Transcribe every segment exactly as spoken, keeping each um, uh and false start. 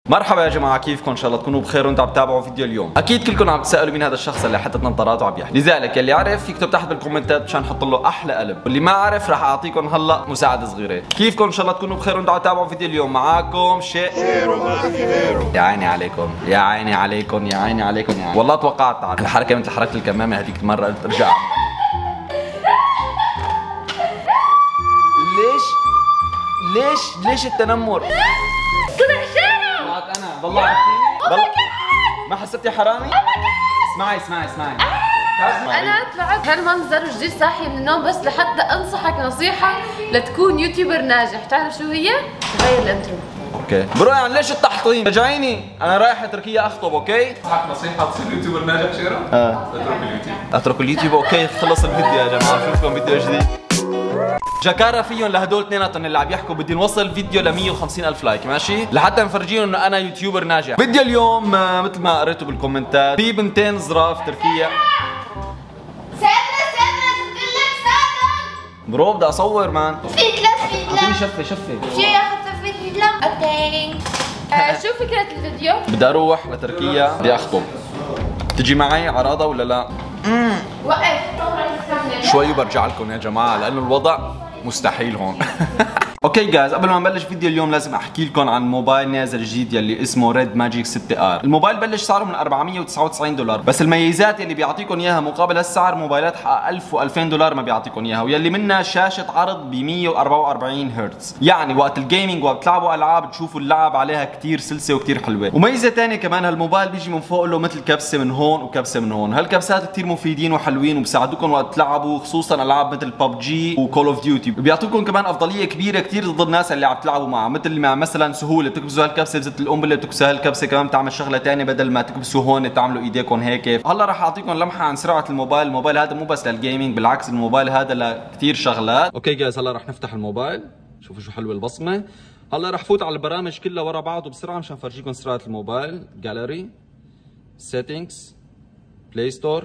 مرحبا يا جماعه، كيفكم؟ ان شاء الله تكونوا بخير وانتم عم تتابعوا فيديو اليوم. اكيد كلكم عم تسالوا مين هذا الشخص اللي حتى نظاراته وعم يحكي، لذلك يلي عرف يكتب تحت بالكومنتات مشان نحط له احلى قلب، واللي ما عرف راح اعطيكم هلا مساعده صغيره. كيفكم؟ ان شاء الله تكونوا بخير وانتم عم تتابعوا فيديو اليوم. معاكم شيء يا عيني عليكم يا عيني عليكم يا عيني عليكم يا عيني. والله توقعت تعرف الحركه مثل حركه الكمامه هذيك المره، قلت ارجع. ليش ليش ليش التنمر؟ طلع شارع معك انا والله عرفتيني؟ والله ما حسبتي حرامي؟ اسمعي اسمعي اسمعي انا طلعت هالمنظر جديد صاحي من النوم بس لحتى انصحك نصيحه لتكون يوتيوبر ناجح. تعرف شو هي؟ تغير الانترو. اوكي برو، يعني ليش التحطيم؟ رجعيني انا رايح تركيا اخطب. اوكي معك نصيحه تصير يوتيوبر ناجح شيرا؟ اه اترك اليوتيوب. اتركوا اليوتيوب. اوكي خلص الفيديو يا جماعه، بشوفكم فيديو جديد. جاكارا فيهم لهدول اثنيناتهم اللي عم يحكوا بدي نوصل الفيديو ل مية وخمسين ألف لايك، ماشي؟ لحتى نفرجيهم انه انا يوتيوبر ناجح. فيديو اليوم آه، مثل ما قريتوا بالكومنتات، في بنتين صغار في تركيا. سادنا سادنا قلت لك سادنا. برو بدي اصور مان. في ثلاث في اعطيني ثلاث. شفه شفه. شو ياخذ في ثلاث؟ اوكي. آه شو فكره الفيديو؟ بدي اروح لتركيا، بدي اخطب. تجي معي عراضه ولا لا؟ وقف شوي وبرجع لكم يا جماعه لانه الوضع مستحيل هون. اوكي جايز، قبل ما نبلش فيديو اليوم لازم احكي لكم عن موبايل نازل جديد يلي اسمه ريد ماجيك ستة ار. الموبايل بلش سعره من أربعمية وتسعة وتسعين دولار، بس الميزات يلي بيعطيكم اياها مقابل هالسعر موبايلات حق ألف وألفين دولار ما بيعطيكم اياها، ويلي منها شاشه عرض ب مية وأربعة وأربعين هرتز، يعني وقت الجيمنج وقت تلعبوا العاب تشوفوا اللعب عليها كثير سلسه وكثير حلوه. وميزه ثانيه كمان، هالموبايل بيجي من فوق له مثل كبسه من هون وكبسه من هون. هالكبسات كثير مفيدين وحلوين وبساعدوكم وقت تلعبوا، خصوصا العاب مثل ببجي وكول اوف ديوتي. بيعطوكم كمان افضليه كبيره كثير ضد الناس اللي عم تلعبوا معه، مثل مع مثلا سهوله بتكبسوا هالكبسه بزت القنبله، بتكبسوا هالكبسه كمان بتعمل شغله ثانيه بدل ما تكبسوا هون تعملوا ايديكم هيك. هلا راح اعطيكم لمحه عن سرعه الموبايل. الموبايل هذا مو بس للجيمنج، بالعكس الموبايل هذا لكثير شغلات. اوكي جايز، هلا راح نفتح الموبايل، شوفوا شو حلوه البصمه. هلا راح فوت على البرامج كلها ورا بعض وبسرعه مشان فرجيكم سرعه الموبايل. جاليري، سيتنجز، بلاي ستور،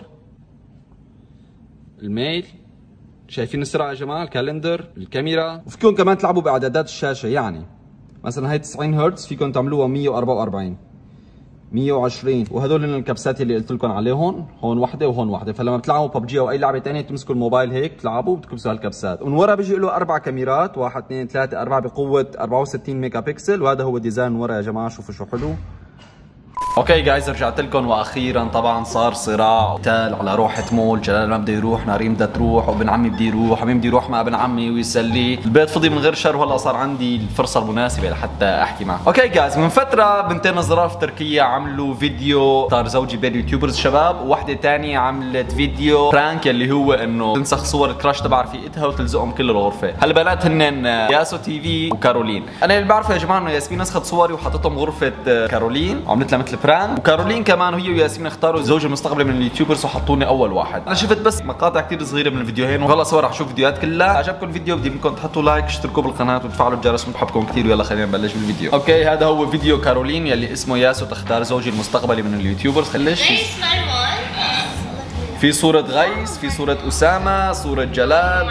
الميل. شايفين السرعه يا جماعه؟ الكالندر، الكاميرا، وفيكم كمان تلعبوا باعدادات الشاشه. يعني مثلا هي تسعين هرتز فيكم تعملوها مية وأربعة وأربعين، مية وعشرين، وهدول هن الكبسات اللي قلت لكم عليهم، هون وحده وهون وحده. فلما بتلعبوا ببجي او اي لعبه ثانيه تمسكوا الموبايل هيك تلعبوا بتكبسوا هالكبسات. ومن ورا بيجي له اربع كاميرات، واحد اثنين ثلاثه اربعه بقوه أربعة وستين ميجا بكسل، وهذا هو ديزاين من ورا يا جماعه، شوفوا شو حلو. اوكي جايز، رجعت لكم واخيرا طبعا صار صراع قتال على روحة مول. جلال ما بده يروح، نارين بدها تروح، وابن عمي بده يروح، ومين بده يروح مع ابن عمي ويسليه. البيت فضي من غير شر، وهلا صار عندي الفرصه المناسبه لحتى احكي معه. اوكي جايز، من فتره بنتين صغار في تركيا عملوا فيديو اختار زوجي بين يوتيوبرز شباب، ووحده ثانيه عملت فيديو برانك اللي هو انه تنسخ صور الكراش تبع رفيقتها وتلزقهم كل الغرفه. هالبنات هن ياسو تي في وكارولين. انا اللي بعرفه يا جماعه انه ياسمين نسخت صوري وحطتهم غرفه كارولين وعملت لها مثل برانك، وكارولين كمان هي وياسمين اختاروا الزوج المستقبلي من اليوتيوبرز وحطوني اول واحد. انا شفت بس مقاطع كثير صغيره من الفيديوهين، وخلص راح اشوف فيديوهات كلها. عجبكم الفيديو بدي منكم تحطوا لايك، اشتركوا بالقناه وتفعلوا الجرس، بنحبكم كثير. ويلا خلينا نبلش بالفيديو. اوكي هذا هو فيديو كارولين يلي اسمه ياسو تختار زوجي المستقبلي من اليوتيوبرز. خليش في صوره غيث، في صوره اسامه، صوره جلال.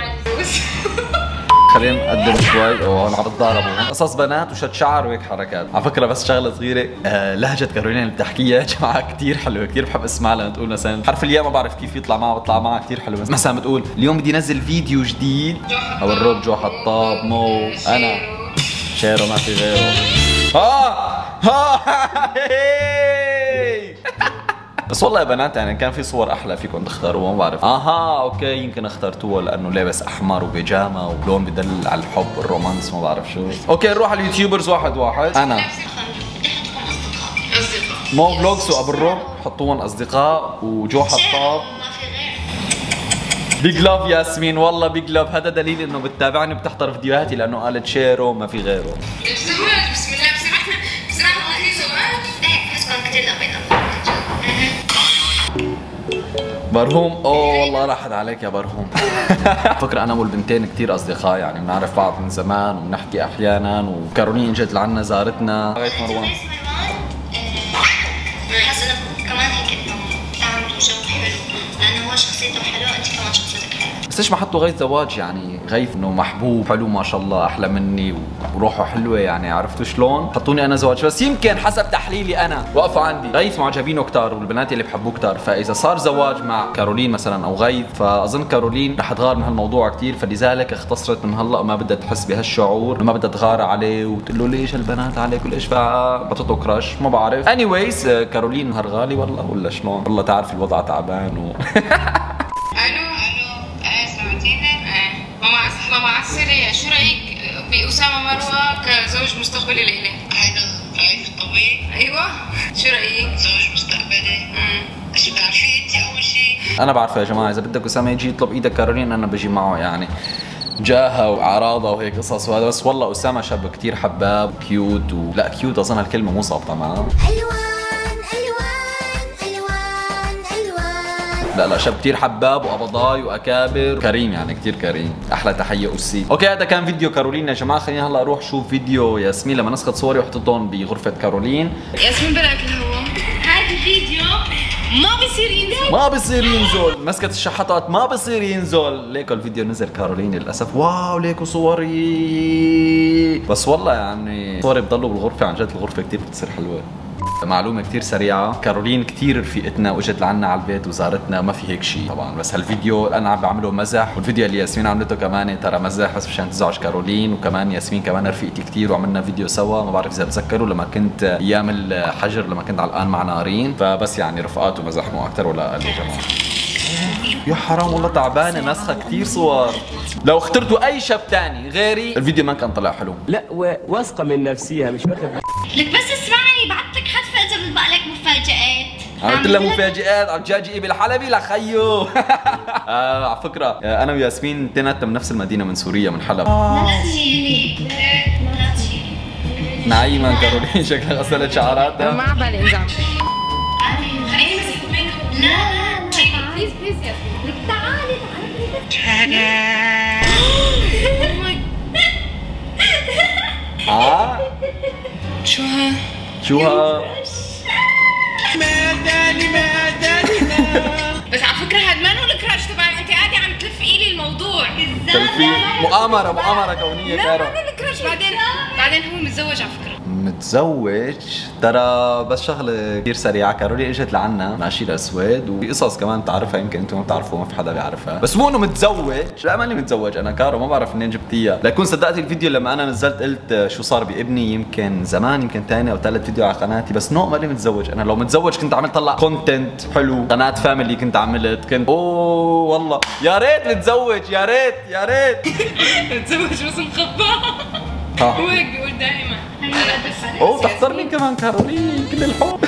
خلينا نقدم شوي. اوه هون عم بتضاربوا، قصص بنات وشد شعر وهيك حركات. على فكره بس شغله صغيره، آه لهجه كارولين اللي بتحكيها يا جماعه كثير حلوه، كثير بحب اسمعها. لما تقول مثلا حرف الياء ما بعرف كيف يطلع معها، بطلع معها كثير حلوه. مثلا بتقول اليوم بدي انزل فيديو جديد، او الروب جو حطاب مو انا شيرو ما في غيره. ها ها بس والله يا بنات يعني كان في صور احلى فيكم تختاروها، ما بعرف. اها اوكي يمكن اخترتوها لانه لابس احمر وبيجامه ولون بدل على الحب والرومانس، ما بعرف شو. اوكي نروح على اليوتيوبرز واحد واحد. انا مو فلوجز وابو الروب حطوهم اصدقاء، وجو حطاب. بيج لاف ياسمين، والله بيج لاف. هذا دليل انه بتتابعني وبتحضر فيديوهاتي لانه قالت شيرو ما في غيره. بسم الله بسرعه بسرعه هذه اسمها كثير لقينا. برهوم، اوه والله راحت عليك يا برهوم. فكرة انا والبنتين كثير اصدقاء، يعني بنعرف بعض من زمان وبنحكي احيانا، وكارولين اجت لعنا زارتنا. لغايه مروان حاسه انه كمان هيك انه تعملوا جو حلو، لانه هو شخصيته حلوه، انت كمان شخصيتك حلوه. بس ليش ما حطوا غيث زواج يعني؟ غيث انه محبوب حلو ما شاء الله احلى مني وروحه حلوه يعني، عرفتوا شلون؟ حطوني انا زواج. بس يمكن حسب تحليلي انا وقفوا عندي غيث معجبينه كتار والبنات اللي بحبوه كتار، فاذا صار زواج مع كارولين مثلا او غيث فاظن كارولين رح تغار من هالموضوع كثير، فلذلك اختصرت من هلا ما بدها تحس بهالشعور، ما بدها تغار عليه وتقول له ليش البنات عليك وليش بعطته كراش، ما بعرف. اني وايز كارولين هرغالي والله ولا شلون؟ والله تعرف الوضع تعبان و الو الو ايه سمعتيني؟ ايه ماما ماما عسري، شو رايك بأسامة مروة كزوج مستقبلي لإلي؟ هذا رأيك طبيعي؟ ايوه، شو رايك؟ زوج مستقبلي؟ امم شو بتعرفي انت اول شيء؟ انا بعرفه يا جماعه، اذا بدك اسامه يجي يطلب ايدك كارولين انا بجي معه يعني، جاها وعراضه وهيك قصص وهذا. بس والله اسامه شاب كثير حباب كيوت و... لا كيوت اظن هالكلمه مو ظابطه معاه. الوان الوان الوان الوان. لا لا شاب كثير حباب وقبضاي واكابر كريم يعني كثير كريم. احلى تحيه اسي. اوكي هذا كان فيديو كارولين يا جماعه، خلينا هلا اروح شوف فيديو ياسمين لما نسخت صوري وحطيتهم بغرفه كارولين. ياسمين بلاك الهوا، هذا الفيديو ما بصير ينزل، ما بصير ينزل، مسكت الشحطات ما بصير ينزل. ليكو الفيديو نزل كارولين للاسف. واو ليكو صوري، بس والله يعني صوري بضلوا بالغرفه، عن جد الغرفه كثير بتصير حلوه. معلومة كثير سريعة، كارولين كثير رفيقتنا واجت لعنا على البيت وزارتنا، ما في هيك شيء طبعا، بس هالفيديو انا عم بعمله مزح، والفيديو اللي ياسمين عملته كمان ترى مزح بس مشان تزعج كارولين. وكمان ياسمين كمان رفيقتي كثير وعملنا فيديو سوا، ما بعرف اذا بتذكروا لما كنت ايام الحجر لما كنت على الان مع نارين، فبس يعني رفقات ومزح مو اكثر ولا اقل يا جماعة. يا حرام والله تعبانة نسخة كثير صور. لو اخترتوا اي شاب ثاني غيري الفيديو ما كان طلع حلو. لا واثقه من نفسيها مش واخد. لك بس اسمعي، بعت لك حتفة اذا بتبقى لك مفاجآت. عملت لها مفاجآت على الدجاجة بالحلبي لخيو. آه على فكرة انا وياسمين انتيناتنا من نفس المدينة، من سوريا من حلب. نفسي نعيما كارولين شكلها غسلت شعراتها. ما على بالي انزعم. خليني امسك الميك اب. لا لا لا بليز بليز ياسمين. لك تعالي تعالي. اه شو ها؟ شو ها؟ بس على فكرة هاد ما نو الكراش تبعي، انت قاعدة عم تلفقي لي الموضوع. تلفيق مؤامرة مؤامرة كونية لا كارو. ما نو الكراش، بعدين بعدين هو متزوج على فكرة. متزوج ترى. بس شغله كثير سريعه، كارولين اجت لعنا ماشي الاسود وفي قصص كمان بتعرفها يمكن انتم ما بتعرفوها، ما في حدا بيعرفها، بس مو انه متزوج. لا ماني متزوج انا كارو، ما بعرف منين جبتيها. لكون صدقتي الفيديو لما انا نزلت قلت شو صار بابني يمكن زمان، يمكن ثاني او ثالث فيديو على قناتي، بس نو ماني متزوج. انا لو متزوج كنت عملت طلع كونتنت حلو، قناه فاميلي كنت عملت، كنت اوه والله يا ريت متزوج، يا ريت يا ريت متزوج بس مخبى. هو هيك بيقول دائما. اوه تحضرني كمان كارولين كل الحب.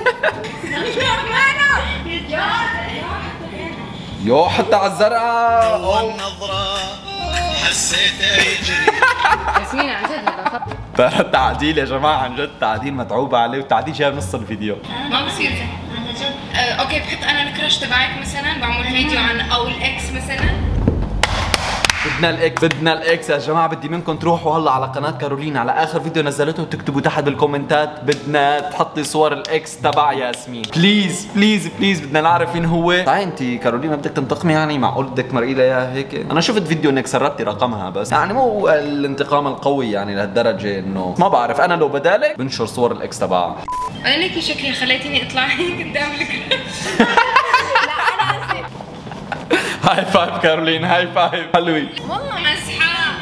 يو حتى على الزرقاء. والنظرة حسيته يجري. ياسمين عن جد هذا خط. ترى التعديل يا جماعه عن جد تعديل متعوب عليه، والتعديل جاي بنص الفيديو. ما بصير زي آه، اوكي بحط انا الكراش تبعك مثلا، بعمل فيديو عن او الاكس مثلا. بدنا الاكس، بدنا الاكس يا جماعه. بدي منكم تروحوا هلا على قناه كارولين على اخر فيديو نزلته وتكتبوا تحت بالكومنتات بدنا تحطي صور الاكس تبع ياسمين، بليز بليز بليز بدنا نعرف مين هو. طيب انت كارولين ما بدك تنتقمي يعني؟ معقول بدك تمرقي لها اياها هيك؟ انا شفت فيديو انك سربتي رقمها، بس يعني مو الانتقام القوي يعني لهالدرجه، انه ما بعرف. انا لو بدالك بنشر صور الاكس تبعها. انا ليكي شكلي خليتيني اطلع هيك قدام الكراش. هاي فايف كارولين، هاي فايف حلوين. والله مسحة.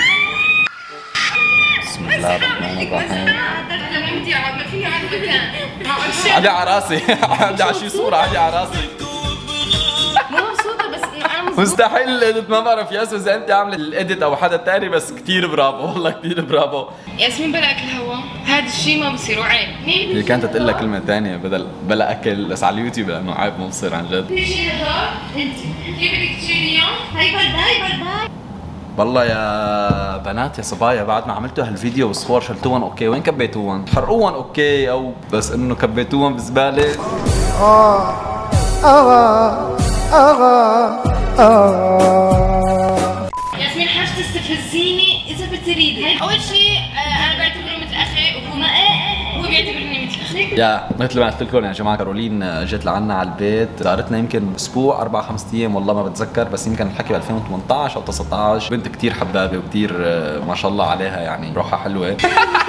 بسم الله الرحمن الرحيم. انت ما في عندك مكان. عادي على راسي، عادي على شي صورة، عادي على راسي. مو مبسوطة بس انه انا مبسوطة. مستحيل الاديت، ما بعرف ياسو اذا انت عامله الاديت او حدا تاني، بس كثير برافو والله كثير برافو. ياسمين بلا اكل هوا، هذا الشيء ما بصير وعيب. هي كانت تقول لك كلمة ثانية بدل بلا اكل، بس على اليوتيوب لانه عيب مو بصير عن جد. انت كيف بدك تشيلي اليوم؟ هاي برداي برداي. والله يا بنات يا صبايا بعد ما عملتوا هالفيديو والصور شلتوهم اوكي، وين كبيتوهم؟ حرقوهم اوكي، او بس انه كبيتوهم بزبالة؟ آه آه آه آه. ياسمين حاج تستفزيني اذا بتريدي. اول شيء انا بعتبره مثل اخي وهو هو بيعتبرني مثل اختي. يا مثل ما قلت لكم يا جماعه، كارولين جت لعنا على البيت، زارتنا يمكن اسبوع اربع خمس ايام والله ما بتذكر، بس يمكن الحكي ب ألفين وثمنطعش او تسعطعش. بنت كثير حبابه وكثير ما شاء الله عليها، يعني روحها حلوه.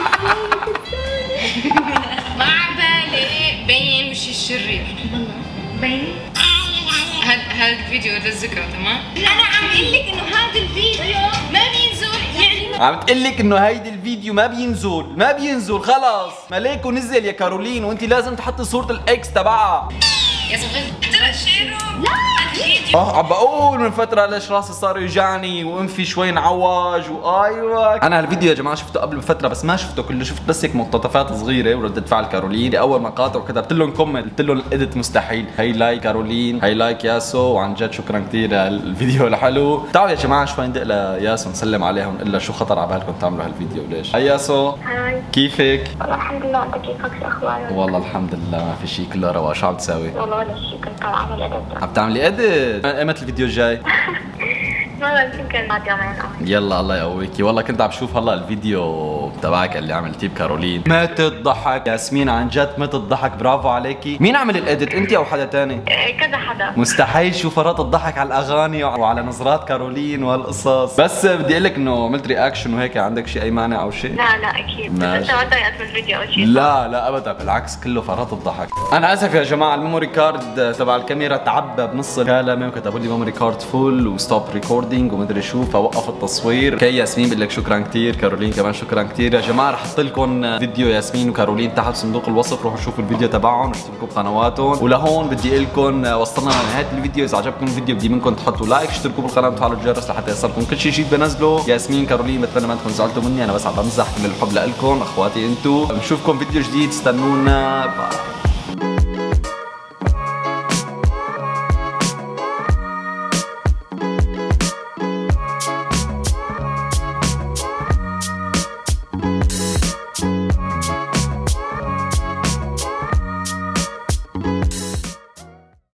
ما عبالي بين وشي الشرير. بيني هاد هاد الفيديو للذكرى تمام؟ انا عم اقول لك انه هذا الفيديو ما بينزل، يعني عم تقول لك انه هيدي الفيديو ما بينزل، ما بينزل خلص، مالك ونزل يا كارولين، وانت لازم تحطي صورة الاكس تبعها. يا صغير ترى شيرو لا الفيديو اه عم بقول من فترة ليش راسي صار يوجعني وانفي شوي انعوج وايوه. انا هالفيديو يا جماعة شفته قبل بفترة بس ما شفته كله، شفت بس هيك مقتطفات صغيرة وردة فعل كارولين. اول ما قاطع وكتبت لهم كومنت قلت لهم الاديت مستحيل، هي لايك كارولين، هي لايك ياسو، وعن جد شكرا كثير الفيديو الحلو. تعالوا يا جماعة شوي ندق لياسو نسلم عليها ونقول لها شو خطر على بالكم تعملوا هالفيديو وليش. هاي ياسو. هاي. كيفك؟ والله الحمد لله، انت كيفك؟ شو اخبارك؟ والله الحمد لله ما في شيء، كله رواق. شو عم تساوي؟ والله ولا شيء، كنت عم اعمل اديت. عم تعملي اديت؟ ايمتى الفيديو الجاي؟ والله يمكن بعد يومين. يلا الله يقويكي. والله كنت عم بشوف هلا الفيديو تبعك اللي عملتيه بكارولين، ما تضحك ياسمين، عن جد ما تضحك، برافو عليكي. مين عمل الاديت، انت او حدا تاني؟ كذا حدا. مستحيل شو فرط الضحك على الاغاني وعلى نظرات كارولين وهالقصص. بس بدي اقول لك انه عملت رياكشن وهيك، عندك شيء اي مانع او شيء؟ لا لا اكيد، بس انت ما ضايقت من الفيديو او شيء؟ لا لا ابدا، بالعكس كله فرط الضحك. انا اسف يا جماعه، الميموري كارد تبع الكاميرا تعبى بنص الكلمه وكتبوا لي ميموري كارد فول وستوب ريكوردينج ومدري شو، فوقف التصوير. كي ياسمين بقول لك شكرا كثير، كارولين كمان شكرا كثير. يا جماعه رح احط لكم فيديو ياسمين وكارولين تحت صندوق الوصف، روحوا شوفوا الفيديو تبعهم واشتركوا بقنواتهم. ولهون بدي اقول لكم وصلنا لنهايه الفيديو. اذا عجبكم الفيديو بدي منكم تحطوا لايك، اشتركوا بالقناه وتفعلوا الجرس لحتى يصلكم كل شيء جديد بنزله. ياسمين كارولين بتمنى ما تكونوا زعلتوا مني، انا بس عم بمزح، كل الحب لكم اخواتي انتم. بنشوفكم فيديو جديد، استنونا، باي.